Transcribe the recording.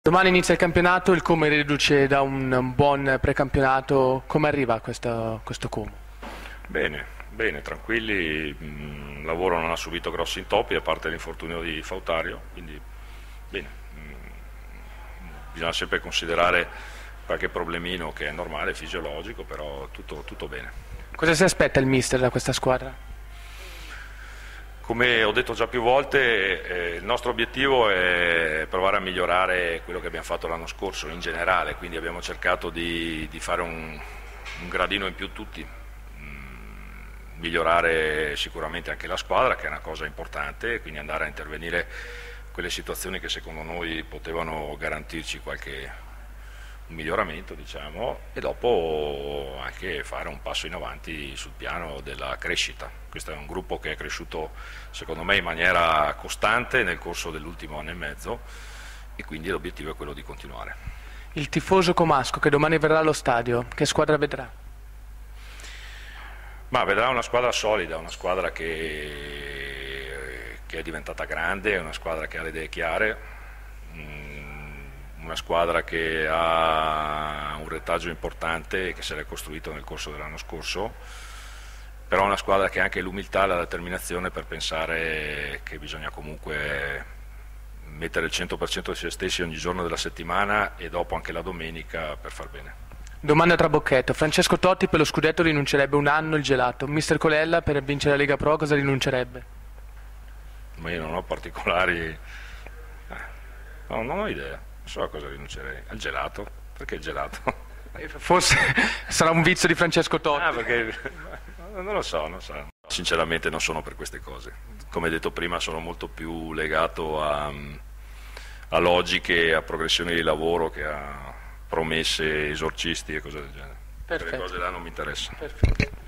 Domani inizia il campionato, il Como è reduce da un buon precampionato. Come arriva questo Como? Bene, bene, tranquilli, il lavoro non ha subito grossi intoppi a parte l'infortunio di Fautario, quindi bene, bisogna sempre considerare qualche problemino che è normale, fisiologico, però tutto bene. Cosa si aspetta il mister da questa squadra? Come ho detto già più volte, il nostro obiettivo è provare a migliorare quello che abbiamo fatto l'anno scorso in generale, quindi abbiamo cercato di fare un gradino in più tutti, migliorare sicuramente anche la squadra, che è una cosa importante, quindi andare a intervenire quelle situazioni che secondo noi potevano garantirci un miglioramento, diciamo, e dopo anche fare un passo in avanti sul piano della crescita. Questo è un gruppo che è cresciuto secondo me in maniera costante nel corso dell'ultimo anno e mezzo e quindi l'obiettivo è quello di continuare. Il tifoso comasco che domani verrà allo stadio, che squadra vedrà? Ma vedrà una squadra solida, una squadra che è diventata grande, una squadra che ha le idee chiare, una squadra che ha un retaggio importante che si è costruito nel corso dell'anno scorso, però una squadra che ha anche l'umiltà e la determinazione per pensare che bisogna comunque mettere il 100% di se stessi ogni giorno della settimana e dopo anche la domenica per far bene. Domanda tra bocchetto. Francesco Totti per lo scudetto rinuncerebbe un anno il gelato. Mister Colella per vincere la Lega Pro cosa rinuncerebbe? Ma io non ho particolari... no, non ho idea. Non so a cosa rinuncerei. Al gelato? Perché il gelato? Forse sarà un vizio di Francesco Totti. Perché non lo so, non so. Sinceramente non sono per queste cose. Come detto prima sono molto più legato a logiche, a progressioni di lavoro che a promesse, esorcisti e cose del genere. Perfetto. Quelle cose là non mi interessano. Perfetto.